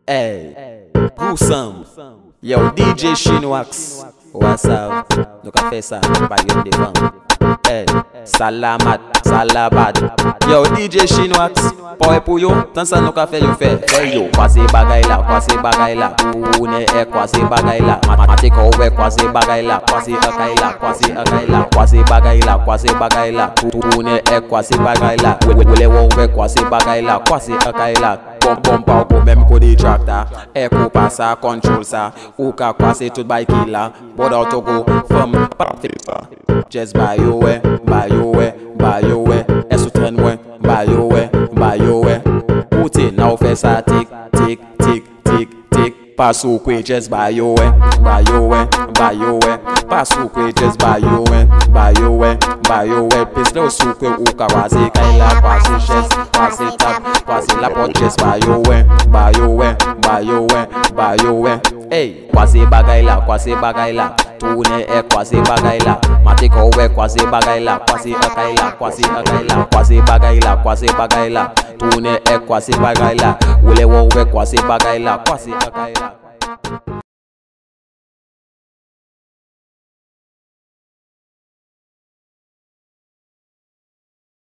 Hey, Poussam. Yo, DJ Shinwax. What's up? No café ça, pas yon devant. Hey, Salamat, Salabad. Yo, DJ Shinwax. Power pour yo, tant ça no café yo fait. Hey yo, quoi c'est bagay là, quoi c'est bagay là. Ou ne est quoi c'est bagay là. Mathématique ouais, quoi c'est bagay là, quoi c'est akay là, quoi c'est akay là, quoi c'est bagay là, quoi c'est bagay là. Ou ne est quoi c'est bagay là. Ou les ouais, quoi c'est bagay là, quoi c'est akay là. Pom pa ou même ko di tractor. Echo pa sa, control sa. Ou ka kwa se tout by killer. Board out to go from just buy your way, buy your way, buy your way. Est-ce train way, buy your way, buy your way. Put it now fait ça tic tic tic tic tic. Pass au kwe just buy your way, buy your way, buy your way. Pass au kwe just buy your way, buy your way, buy your way. Pistol sou kwe ou ka waze kaila, kwase chest, kwase tap. Kwasi la pot just buy your way, buy your way, buy your way, buy your way. Hey, kwasi bagay la, kwasi bagay la. Tourne e kwasi bagay la. Matiko we kwasi bagay la, kwasi akay la, kwasi akay la, kwasi bagay la, kwasi bagay la. Tourne e kwasi bagay la. Wole wo we kwasi bagay la, kwasi akay la.